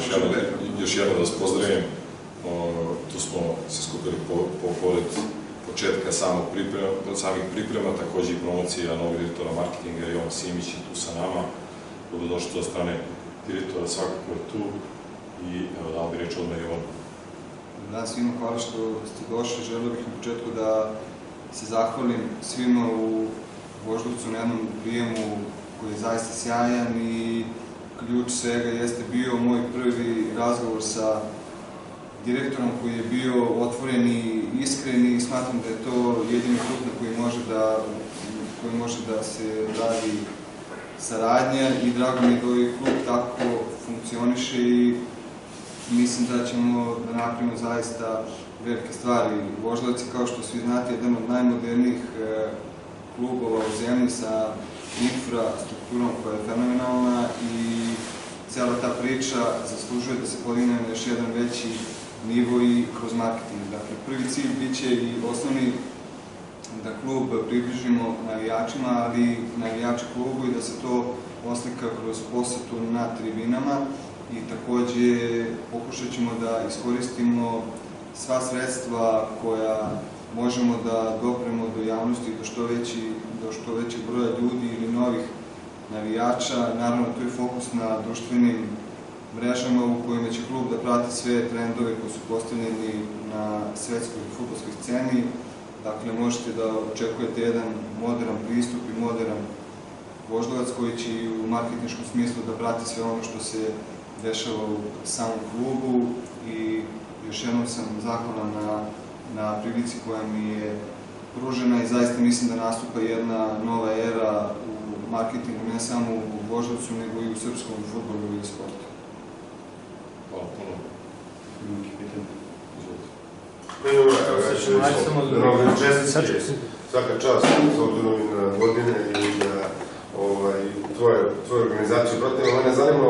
još jedno da vas pozdravim. Tu smo se skupili pored početka samih priprema, takođe i promocija novog direktora marketinga Jovan Simić je tu sa nama. Dobrodošli od strane direktora, svakako je tu i evo dao bi reč odmah Jovan. Da, svima hvala što ste došli. Želeo bih na početku da se zahvalim svima u Voždovcu na jednom prijemu koji je zaista sjajan i ključ svega jeste bio moj prvi razgovor sa direktorom koji je bio otvoren i iskren i smatram da je to jedini klub na koji može da se radi saradnja i drago mi je da ovaj klub tako funkcioniše i mislim da ćemo da napravimo zaista velike stvari. Voždovac je, kao što svi znate, jedan od najmodernijih klubova u zemlji sa infrastrukturom koja je fenomenalna i cijela ta priča zaslužuje da se podigne na još jedan veći nivo i kroz marketing. Dakle, prvi cilj biće i osnovni da klub približimo navijačima, ali navijači klubu i da se to oslika kroz posetu na tribinama i takođe pokušat ćemo da iskoristimo sva sredstva koja možemo da dopremo do javnosti do što većeg broja ljudi ili novih navijača. Naravno, tu je fokus na društvenim mrežama u kojima će klub da prati sve trendove koji su postavljeni na svetskoj fudbalskoj sceni. Dakle, možete da očekujete jedan modern pristup i modern Voždovac koji će i u marketinškom smislu da prati sve ono što se dešava u samom klubu i još jednom sam zahvalan na prilici koja mi je pružena i zaista mislim da nastupa jedna nova era u marketingu, ne samo u Voždovcu, nego i u srpskom fudbalu i sportu. Hvala puno. Imam pitanje. Čestitke, svaka čast s obzirom i na godine i na tvoju organizaciju. Mene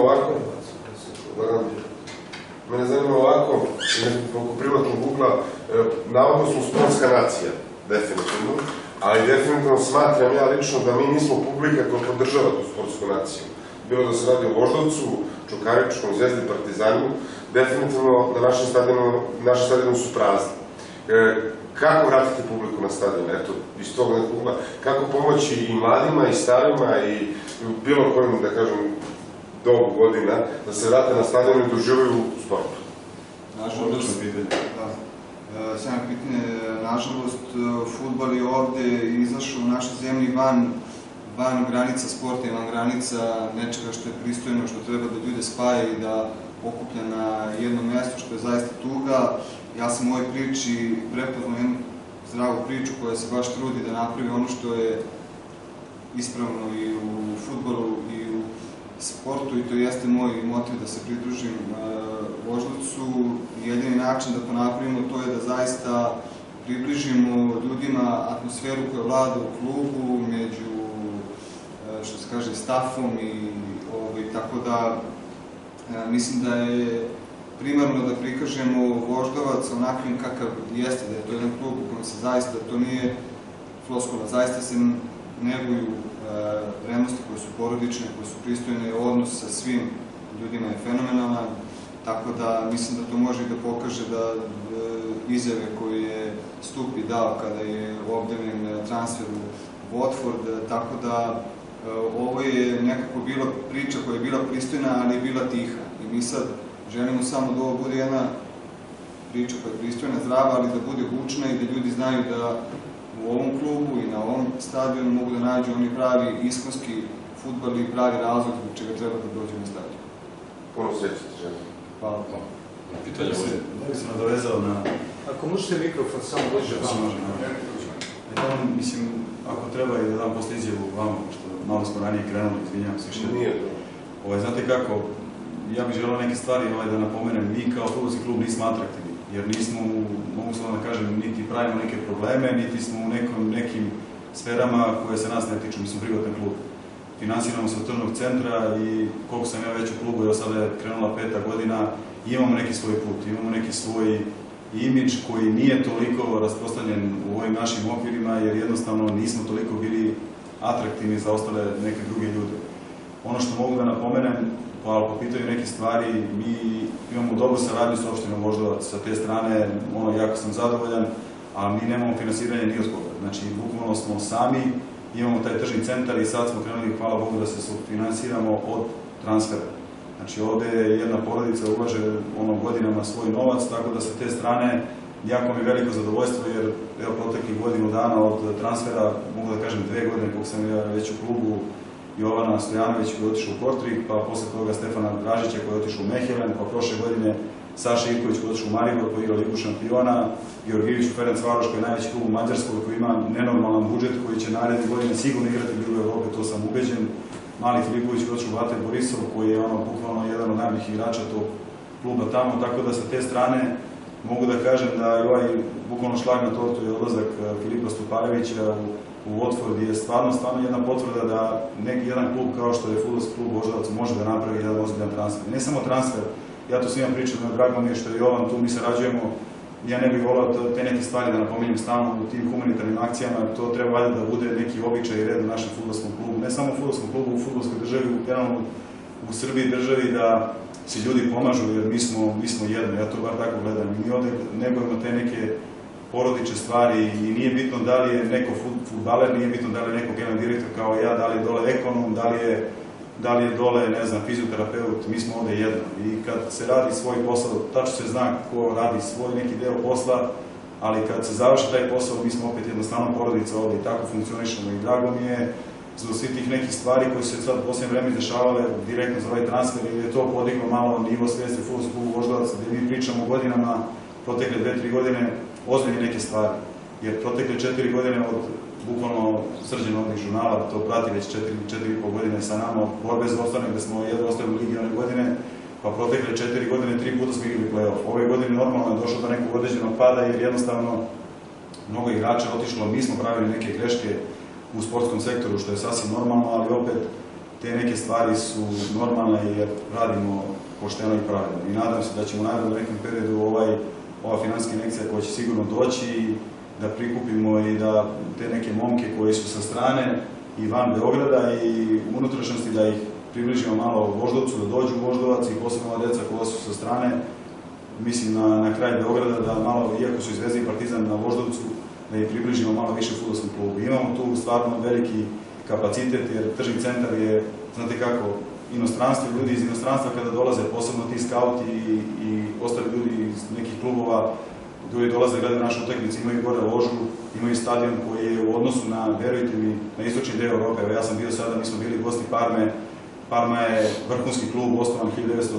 zanima ovako, oko privatnog ugla, navodno smo sportska nacija, definitivno, ali definitivno smatram ja lično da mi nismo publika koja podržava tu sportsku naciju. Bilo da se radi o Voždovcu, Čukaričkom, Zvezdi, Partizanu, definitivno da naši stadioni su prazni. Kako vratiti publiku na stadion? Eto, iz tog nekog ugla. Kako pomoći i mladima, i starima, i bilo kojim, da kažem, dobu godina, da se vrate na stadion i da uživaju u sportu? Nažalost, sjajno pitanje. Nažalost, fudbal je ovde izašao u našoj zemlji van granica sporta i van granica nečega što je pristojno, što treba da ljude spaja i da okuplja na jednom mestu, što je zaista tuga. Ja sam u ovoj priči prepoznao jednu zdravu priču koja se baš trudi da napravi ono što je ispravno i u fudbalu i u sportu i to jeste moj motiv da se pridružim Voždovcu. Jedini način da to napravimo to je da zaista približimo ljudima atmosferu koja vlada u klubu, među, što se kaže, stafom i tako da mislim da je primarno da prikažemo Voždovac onakvim kakav jeste, da je to jedan klub u kojem se zaista, to nije floskula, zaista se neguju vrednosti koje su porodične, koje su pristojne, odnos sa svim ljudima je fenomenalan, tako da mislim da to može i da pokaže da izjave koje je Stupi dao kada je objavljen transfer u Watford, tako da ovo je nekako bila priča koja je bila pristojna, ali je bila tiha. I mi sad želimo samo da ovo bude jedna priča koja je pristojna, zdrava, ali da bude bučna i da ljudi znaju da u ovom klubu i na ovom stadionu mogu da nađu oni pravi iskonski fudbal i pravi razlog zbog čega treba da dođu na stadion. Puno sreće ti želim. Hvala. Pitanje može? Da bi se nadovezao na... Ako možete mikrofon samo bliže vama. Mislim, ako treba i da dam posle izjavu vama, što malo smo ranije krenuli, izvinjavam se što... Nije to. Znate kako, ja bih želeo neke stvari da napomenem, mi kao fudbalski klub nismo atraktivni, jer nismo, mogu samo da kažem, niti pravimo neke probleme, niti smo u nekim sferama koje se nas ne tiču, mi smo privatan klub. Finansiramo se od tržnog centra i koliko sam ja već u klubu, sada je krenula 5. godina, imamo neki svoj put, imamo neki svoj imidž koji nije toliko rasprostranjen u ovim našim okvirima, jer jednostavno nismo toliko bili atraktivni za ostale neke druge ljude. Ono što mogu da napomenem, po pitanju neke stvari, mi imamo dobru saradnju s opštinom Voždovac. Sa te strane, jako sam zadovoljan, a mi nemamo finansiranje ni od koga. Znači, bukvalno smo sami, imamo taj tržni centar i sad smo krenuli, hvala Bogu, da se finansiramo od transfera. Znači, ovde jedna porodica ulaže godinama svoj novac, tako da sa te strane jako mi je veliko zadovoljstvo, jer evo proteklih godinu dana od transfera, mogu da kažem 2 godine, koliko sam ja već u klubu, Jovana Stojanović koji je otišao u Kortrijk, pa posle toga Stefana Dražića koji je otišao u Mehelen, pa prošle godine Saša Ivković koji je otišao u Maribor koji je igrao Ligu šampiona, Georgijević u Ferencvaroš koji je najveći klub u Mađarskoj koji ima nenormalan budžet koji će naredne godine sigurno igrati Ligu Evrope, to sam ubeđen. Mali Filipović koji je otišao u Bater Borisov koji je bukvalno jedan od najboljih igrača tog kluba tamo, tako da sa te strane mogu da kažem da je ovaj bukvalno šlag na tortu je odlazak Filipa Stuparevića u Watford je stvarno jedna potvrda da jedan klub kao što je fudbalski klub Voždovac može da napravi jedan ozbiljan transfer. Ne samo transfer, ja to svima pričam, drago mi je što je Jovan tu, mi sarađujemo, ja ne bih volao te neke stvari da napominjem stalno u tim humanitarnim akcijama, to treba valjda da bude neki običaj i red u našem fudbalskom klubu, ne samo u fudbalskom klubu, u fudbalskoj državi, u Srbiji državi da se ljudi pomažu, jer mi smo jedno, ja to bar tako gledam. Mi ovde negujemo te neke porodične stvari i nije bitno da li je neko fudbaler, nije bitno da li je neko generalni direktor kao ja, da li je dole ekonom, da li je dole, ne znam, fizioterapeut, mi smo ovde jedno. I kad se radi svoj posao, tačno se zna ko radi svoj neki deo posla, ali kad se završi taj posao, mi smo opet jednostavno porodica ovde i tako funkcionišemo i drago mi je zbog svih tih nekih stvari koji su se sad u posljednje vreme dešavale direktno za ovaj transfer i je to podiglo malo nivo svijesti u fudbalskom klubu Voždovac, gde mi pričamo godinama, protekle 2-3 godine, ozbiljne neke stvari. Jer protekle 4 godine od bukvalno Srđan ovih žurnala, to prati već 4,5 godine sa nama, borbe za ostanak, gde smo jedno ostali u ligi one godine, pa protekle 4 godine 3 puta smo igrali play-off. Ove godine normalno je došlo do nekog određenog pada jer jednostavno mnogo igrača otišlo, mi smo pravili neke greške u sportskom sektoru, što je sasvim normalno, ali opet te neke stvari su normalne jer radimo pošteno i pravilno. I nadam se da ćemo naravno u nekom periodu ova finansijska injekcija koja će sigurno doći, da prikupimo i da te neke momke koji su sa strane i van Beograda i unutrašnjosti da ih približimo malo Voždovcu, da dođu u Voždovac i posebno ova deca koja su sa strane, mislim na kraj Beograda da malo, iako su Zvezda i Partizan na Voždovcu, da ih približimo malo više fudbalskom klubu. Imamo tu stvarno veliki kapacitet jer tržni centar je, znate kako, inostranstvo, ljudi iz inostranstva kada dolaze, posebno ti skauti i ostali ljudi iz nekih klubova, ljudi dolaze, gledaju našu utakmicu, imaju gore ložu, imaju stadion koji je u odnosu na, verujte mi, na istočni deo Evrope. Evo ja sam bio sada, mi smo bili gosti Parme. Parma je vrhunski klub, osnovan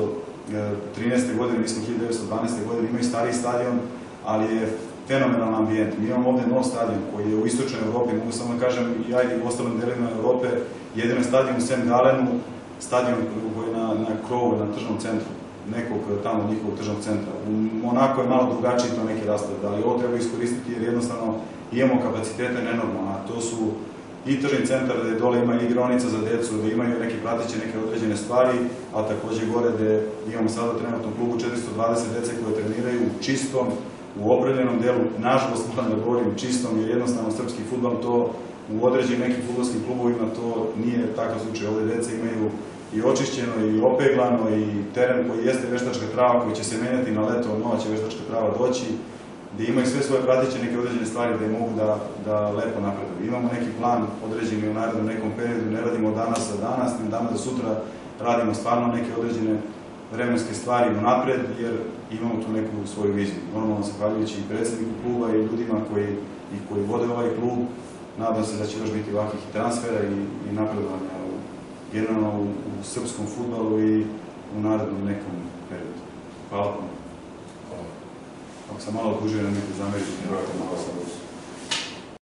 1913. godine, mi smo 1912. godine, imaju stariji stadion, ali je fenomenalan ambijent. Mi imamo ovde nov stadion koji je u istočnoj Evropi, mogu samo da kažem i ajde u ostalim delima Evrope, jedino stadion u St. Galenu, stadion koji je na krovu, na tržnom centru, nekog tamo njihovog tržnog centra. U Monaku je malo drugačiji to neki raspored, ali ovo treba iskoristiti jer jednostavno imamo kapacitete nenormalne, a to su i tržni centar gde dole ima igraonica za decu, gde imaju neke prateće, neke određene stvari, a takođe gore gde imamo sada trenutno klubu 420 dece koje treniraju u čistom, u opremljenom delu, nažalost moram da govorim čistom, jer jednostavno srpski fudbal to u određenim nekim fudbalskim klubovima to nije takav slučaj. Ovde deca imaju i očišćeno i opeglano i teren koji jeste veštačka trava koji će se menjati na leto, nova će veštačka trava doći, gde imaju sve svoje prateće neke određene stvari gde mogu da lepo napreduju. Imamo neki plan određeni u narednom nekom periodu, ne radimo danas za danas, ne danas za sutra, radimo stvarno neke određene vremenske stvari napred, jer imamo tu neku svoju viziju. Normalno, zahvaljujući i predsedniku kluba i ljudima koji vode ovaj klub, nadam se da će još biti ovakvih i transfera i napredovanja generalno u srpskom fudbalu i u narednom nekom periodu. Hvala vam. Ako sam malo odužio na neke zameriti,